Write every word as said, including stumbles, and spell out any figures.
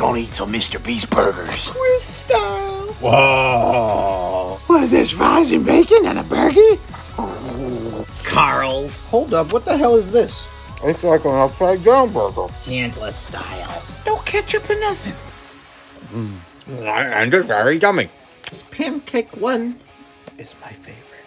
gonna eat some Mister Beast burgers. Quiz style. Whoa. What, there's fries and bacon and a burger? Carl's. Hold up, what the hell is this? It's like an upside down burger. Gentlest style. No ketchup or nothing. And it's very yummy. This pancake one is my favorite.